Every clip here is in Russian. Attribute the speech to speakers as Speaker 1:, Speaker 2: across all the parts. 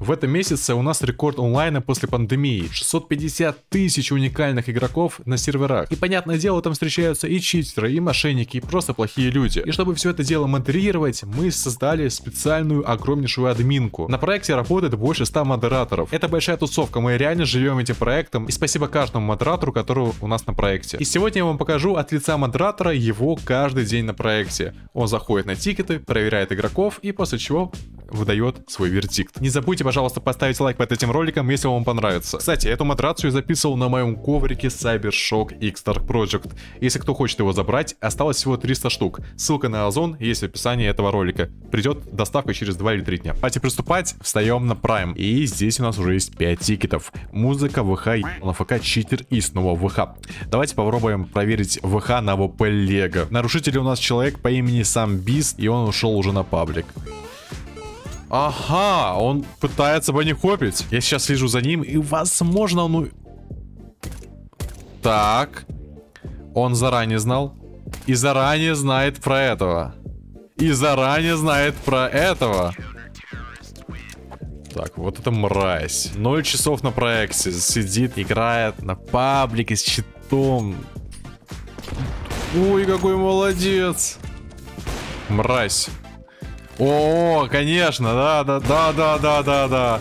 Speaker 1: В этом месяце у нас рекорд онлайна после пандемии. 650 тысяч уникальных игроков на серверах. И понятное дело, там встречаются и читеры, и мошенники, и просто плохие люди. И чтобы все это дело модерировать, мы создали специальную огромнейшую админку. На проекте работает больше 100 модераторов. Это большая тусовка, мы реально живем этим проектом. И спасибо каждому модератору, который у нас на проекте. И сегодня я вам покажу от лица модератора его каждый день на проекте. Он заходит на тикеты, проверяет игроков и после чего выдает свой вердикт. Не забудьте, пожалуйста, поставить лайк под этим роликом, если вам понравится. Кстати, эту модерацию я записывал на моем коврике CyberShock X Dark Project. Если кто хочет его забрать, осталось всего 300 штук. Ссылка на Озон есть в описании этого ролика. Придет доставка через 2 или 3 дня. Давайте приступать, встаем на Prime. И здесь у нас уже есть 5 тикетов. Музыка, ВХ, на ФК, читер и снова ВХ. Давайте попробуем проверить ВХ на ВП Лего. Нарушитель у нас человек по имени Сам Бист, и он ушел уже на паблик. Ага, он пытается банихопить. Я сейчас слежу за ним, и возможно он... Так. Он заранее знал. И заранее знает про этого. И заранее знает про этого. Так, вот это мразь. 0 часов на проекте. Сидит, играет на паблике с читом. Ой, какой молодец. Мразь. О, конечно, да.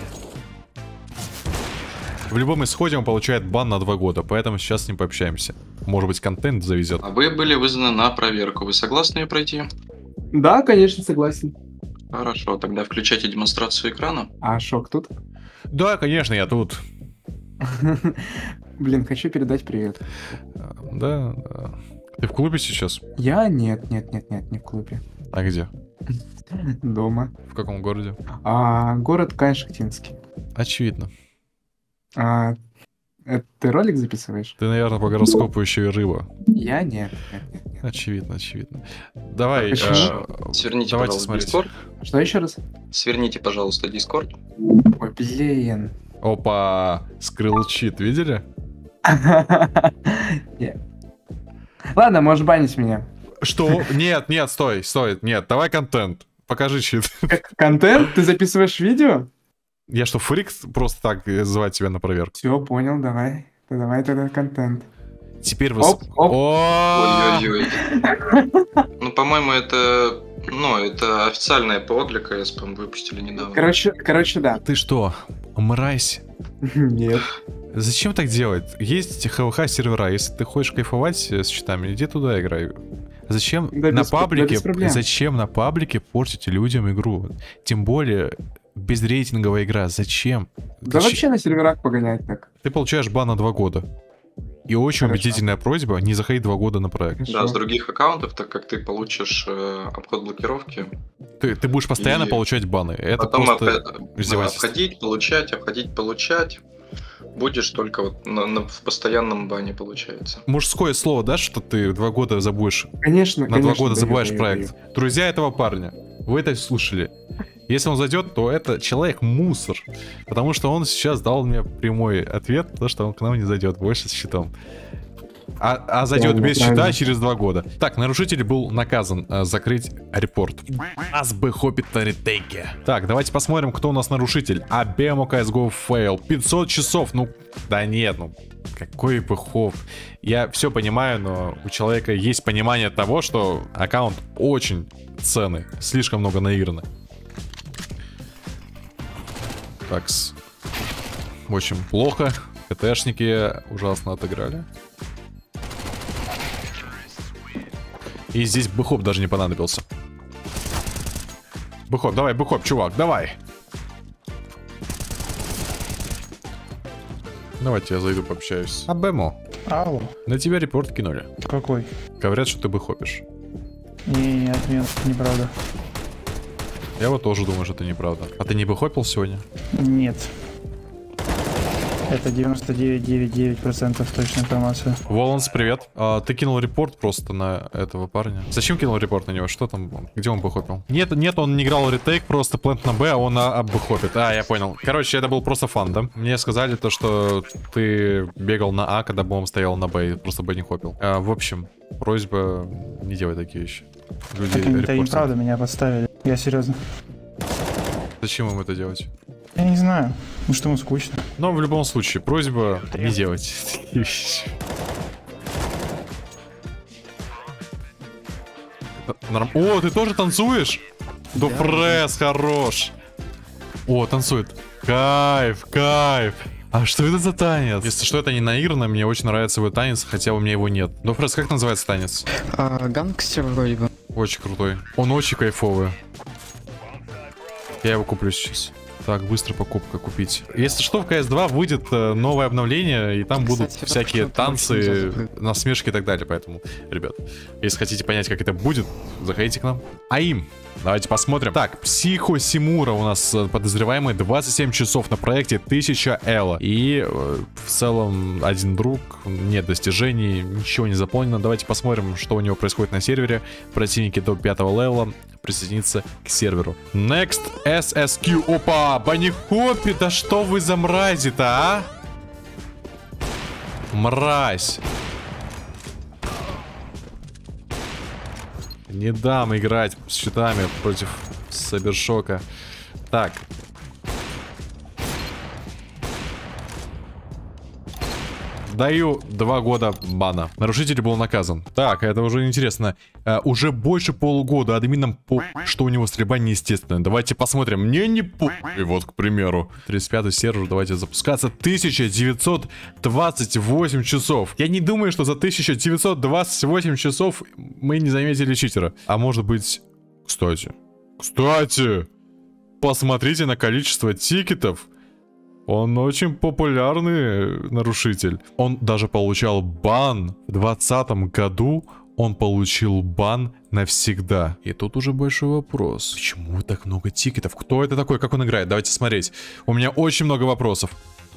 Speaker 1: В любом исходе он получает бан на 2 года, поэтому сейчас с ним пообщаемся. Может быть, контент завезет.
Speaker 2: А вы были вызваны на проверку. Вы согласны ее пройти?
Speaker 3: Да, конечно, согласен.
Speaker 2: Хорошо, тогда включайте демонстрацию экрана.
Speaker 3: А Шок тут?
Speaker 1: Да, конечно, я тут.
Speaker 3: Блин, хочу передать привет.
Speaker 1: Да. Ты в клубе сейчас?
Speaker 3: Я? Нет, не в клубе.
Speaker 1: А где?
Speaker 3: Дома.
Speaker 1: В каком городе?
Speaker 3: Город Кайн-Шахтинский.
Speaker 1: Очевидно.
Speaker 3: Ты ролик записываешь?
Speaker 1: Ты, наверное, по гороскопу еще и рыба.
Speaker 3: Я? Нет.
Speaker 1: Очевидно. Давай,
Speaker 2: Сверните,
Speaker 1: давайте
Speaker 2: пожалуйста,
Speaker 1: смотреть.
Speaker 2: Discord.
Speaker 3: Что еще раз?
Speaker 2: Сверните, пожалуйста, Discord.
Speaker 3: Ой, блин.
Speaker 1: Опа, скрыл чит, видели?
Speaker 3: Нет. Ладно, можешь банить меня.
Speaker 1: Что? Нет, стой, нет, давай контент. Покажи чит.
Speaker 3: Контент? Ты записываешь видео?
Speaker 1: Я что, фрик просто так звать тебя на проверку?
Speaker 3: Все, понял, давай. Давай тогда контент.
Speaker 1: Теперь вы...
Speaker 3: Оп.
Speaker 2: Ой-ой-ой. Ну, по-моему, это... Ну, это официальная ПО для КС, по-моему, выпустили недавно.
Speaker 3: Короче, да.
Speaker 1: Ты что, мразь?
Speaker 3: Нет.
Speaker 1: Зачем так делать? Есть ХВХ сервера, если ты хочешь кайфовать с читами, иди туда играй. Зачем на паблике портить людям игру? Тем более безрейтинговая игра. Зачем?
Speaker 3: Да вообще на серверах погонять так.
Speaker 1: Ты получаешь бан на 2 года. И очень убедительная просьба не заходить 2 года на проект.
Speaker 2: Хорошо. Да, с других аккаунтов, так как ты получишь обход блокировки.
Speaker 1: Ты будешь постоянно получать баны. Это
Speaker 2: потом
Speaker 1: просто издевательство.
Speaker 2: обходить, получать. Будешь только вот в постоянном бане, получается.
Speaker 1: Мужское слово, да, что ты 2 года забудешь?
Speaker 3: Конечно.
Speaker 1: На 2 года забываешь
Speaker 3: даю.
Speaker 1: проект. Друзья этого парня, вы это слушали. Если он зайдет, то это человек мусор. Потому что он сейчас дал мне прямой ответ, то что он к нам не зайдет больше с щитом. А зайдет без щита через 2 года. Так, нарушитель был наказан закрыть репорт. Нас бы хопит на ретейке. Так, давайте посмотрим, кто у нас нарушитель. Абемо CSGO fail. 500 часов. Ну, да нет, ну. Какой пыхов. Я все понимаю, но у человека есть понимание того, что аккаунт очень ценный. Слишком много наиграно. Такс. Очень плохо. КТшники ужасно отыграли. И здесь бэхоп даже не понадобился. Бэхоп, давай, бэхоп, чувак, давай. Давайте я зайду пообщаюсь. Абемо.
Speaker 4: Алло.
Speaker 1: На тебя репорт кинули.
Speaker 4: Какой?
Speaker 1: Говорят, что ты бэхопишь.
Speaker 4: Нет, неправда.
Speaker 1: Я вот тоже думаю, что это неправда. А ты не бэхопил сегодня?
Speaker 4: Нет. Это 99,99% точная информация.
Speaker 1: Воланс, привет. Ты кинул репорт просто на этого парня. Зачем кинул репорт на него? Что там? Где он бэхопил? Нет, он не играл ретейк, просто плент на Б, а он бэхопит. А, я понял. Короче, это был просто фан, да? Мне сказали то, что ты бегал на А, когда бомб стоял на Б и просто Б не хопил. В общем, просьба не делать такие вещи. Люди
Speaker 4: это неправда, меня подставили. Я серьезно.
Speaker 1: Зачем им это делать?
Speaker 4: Я не знаю. Может, ему скучно.
Speaker 1: Но в любом случае, просьба не делать. О, ты тоже танцуешь? Да, пресс, хорош. О, танцует. Кайф, кайф. А что это за танец? Если что, это не наигранно, мне очень нравится его танец, хотя у меня его нет. Ну, просто как называется танец?
Speaker 5: Гангстер вроде бы.
Speaker 1: Очень крутой. Он очень кайфовый. Я его куплю сейчас. Так, быстро покупка купить. Если что, в CS2 выйдет новое обновление, и там будут всякие танцы, насмешки и так далее. Поэтому, ребят, если хотите понять, как это будет, заходите к нам. АИМ. Давайте посмотрим. Так, Психо Симура у нас подозреваемый, 27 часов на проекте, 1000 элла. И в целом один друг, нет достижений, ничего не заполнено. Давайте посмотрим, что у него происходит на сервере. Противники до 5 левела присоединиться к серверу. Next SSQ. Опа, банихопи, да что вы за мрази-то, а? Мразь. Не дам играть с щитами против Сабершока. Так. Даю 2 года бана. Нарушитель был наказан. Так, это уже интересно. Уже больше полугода админам что у него стрельба неестественная. Давайте посмотрим. Мне не И вот, к примеру, 35-й сервер, давайте запускаться. 1928 часов. Я не думаю, что за 1928 часов мы не заметили читера. А может быть... Кстати, посмотрите на количество тикетов. Он очень популярный нарушитель. Он даже получал бан. В 2020 году он получил бан навсегда. И тут уже большой вопрос. Почему так много тикетов? Кто это такой? Как он играет? Давайте смотреть. У меня очень много вопросов.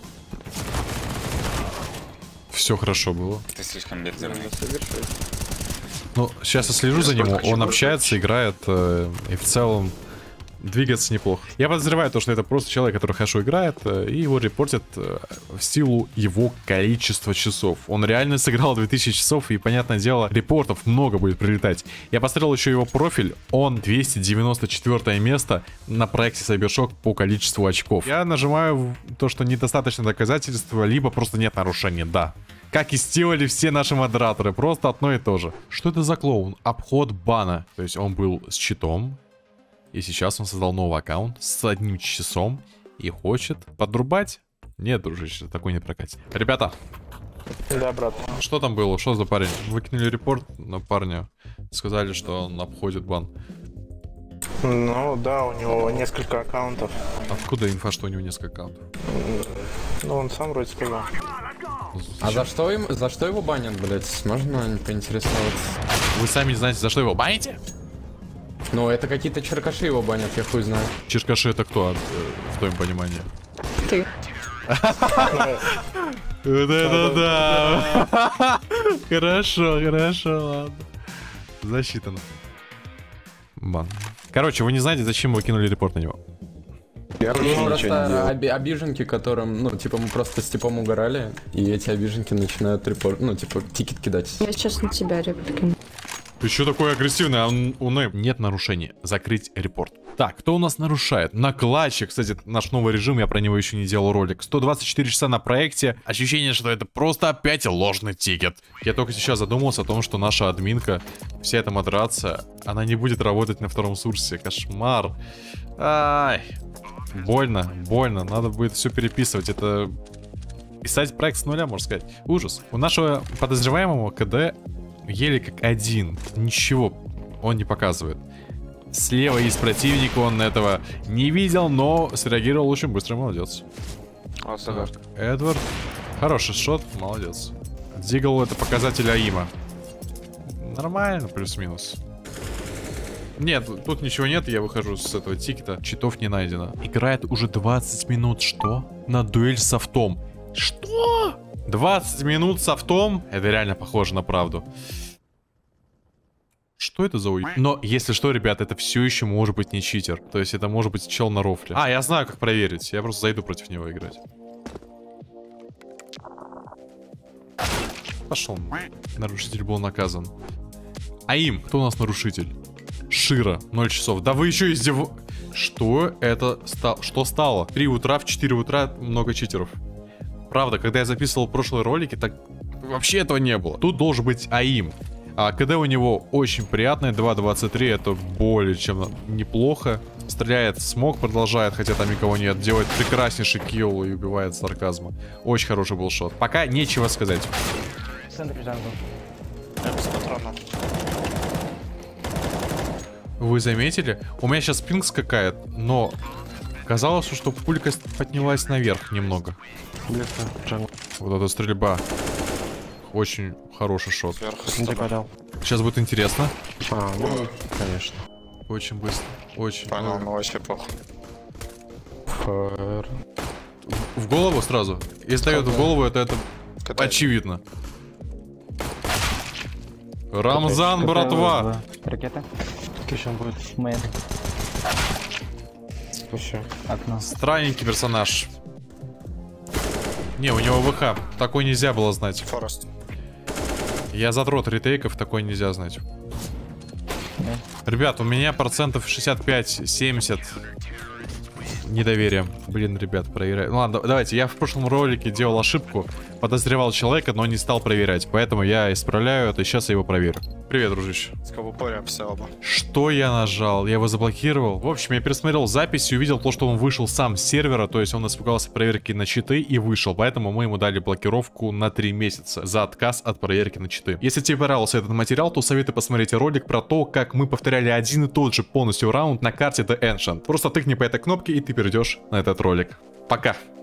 Speaker 1: Все хорошо было.
Speaker 6: Ты слишком лидерный.
Speaker 1: Ну, сейчас я слежу за ним. Он общается, играет. И в целом... двигаться неплохо. Я подозреваю то, что это просто человек, который хорошо играет, и его репортят в силу его количества часов. Он реально сыграл 2000 часов, и, понятное дело, репортов много будет прилетать. Я посмотрел еще его профиль, он 294 место на проекте Cybershock по количеству очков. Я нажимаю то, что недостаточно доказательства, либо просто нет нарушений, да. Как и сделали все наши модераторы, просто одно и то же. Что это за клоун? Обход бана. То есть он был с читом. И сейчас он создал новый аккаунт с 1 часом и хочет подрубать. Нет, дружище, такой не прокатит. Ребята.
Speaker 7: Да, брат.
Speaker 1: Что там было? Что за парень? Выкинули репорт на парня. Сказали, что он обходит бан.
Speaker 7: Ну да, у него несколько аккаунтов.
Speaker 1: Откуда инфа, что у него несколько аккаунтов?
Speaker 7: Ну он сам вроде сказал.
Speaker 8: А за что его банят, блять? Можно поинтересоваться?
Speaker 1: Вы сами не знаете, за что его баните?
Speaker 8: Ну, это какие-то черкаши его банят, я хуй знаю.
Speaker 1: Черкаши это кто, в твоем понимании?
Speaker 5: Ты.
Speaker 1: Вот это да! Хорошо, ладно. Засчитано. Бан. Короче, вы не знаете, зачем вы кинули репорт на него?
Speaker 6: Я
Speaker 8: просто обиженки, которым, ну, типа, мы просто с типом угорали, и эти обиженки начинают репорт, ну, типа, тикет кидать.
Speaker 5: Я сейчас на тебя репликину.
Speaker 1: Ты еще такой агрессивный, а у Нэп нет нарушений. Закрыть репорт. Так, кто у нас нарушает? Накладчик, кстати, наш новый режим, я про него еще не делал ролик. 124 часа на проекте. Ощущение, что это просто опять ложный тикет. Я только сейчас задумался о том, что наша админка, вся эта модерация, она не будет работать на втором сурсе. Кошмар. Ай. Больно. Надо будет все переписывать. Это... писать проект с нуля, можно сказать. Ужас. У нашего подозреваемого КД... еле как один. Ничего он не показывает. Слева есть противник, он этого не видел, но среагировал очень быстро, молодец. Эдвард. Хороший шот, молодец. Дигл это показатель АИМа. Нормально, плюс-минус. Нет, тут ничего нет, я выхожу с этого тикета. Читов не найдено. Играет уже 20 минут, что? На дуэль с автом. Что? 20 минут с автом? Это реально похоже на правду. Что это за Но, если что, ребят, это все еще может быть не читер. То есть это может быть чел на рофле. А, я знаю, как проверить. Я просто зайду против него играть. Пошел. Нарушитель был наказан. АИМ, кто у нас нарушитель? Шира, 0 часов. Да вы еще издеваетесь. Что это что стало? В 3 утра, в 4 утра много читеров. Правда, когда я записывал прошлые ролики, так вообще этого не было. Тут должен быть АИМ. А КД у него очень приятный, 2.23, это более чем неплохо. Стреляет в смог, продолжает, хотя там никого нет. Делает прекраснейший килл и убивает с сарказма. Очень хороший был шот. Пока нечего сказать. Вы заметили? У меня сейчас пинг скакает, но казалось, что пулька поднялась наверх немного. Вот эта стрельба. Очень хороший шот. Сейчас будет интересно.
Speaker 7: Ну, конечно.
Speaker 1: Очень быстро. Очень.
Speaker 7: Понял, ну вообще плохо.
Speaker 1: В голову сразу. Если дает в голову, это очевидно. Рамзан, братва!
Speaker 4: Ракета.
Speaker 7: Еще будет.
Speaker 4: Мэн.
Speaker 7: Еще.
Speaker 4: Окно.
Speaker 1: Странненький персонаж. Не, у него ВХ. Такой нельзя было знать.
Speaker 7: Форест.
Speaker 1: Я задрот ретейков, такой нельзя знать.
Speaker 4: Да.
Speaker 1: Ребят, у меня процентов 65-70 недоверия. Блин, ребят, проверяю. Ну ладно, давайте. Я в прошлом ролике делал ошибку. Подозревал человека, но не стал проверять. Поэтому я исправляю это, и сейчас я его проверю. Привет, дружище.
Speaker 7: С кого поря все оба.
Speaker 1: Что я нажал? Я его заблокировал. В общем, я пересмотрел запись и увидел то, что он вышел сам с сервера. То есть он испугался проверки на читы и вышел. Поэтому мы ему дали блокировку на 3 месяца за отказ от проверки на читы. Если тебе понравился этот материал, то советую посмотреть ролик про то, как мы повторяли один и тот же полностью раунд на карте The Ancient. Просто тыкни по этой кнопке, и ты перейдешь на этот ролик. Пока!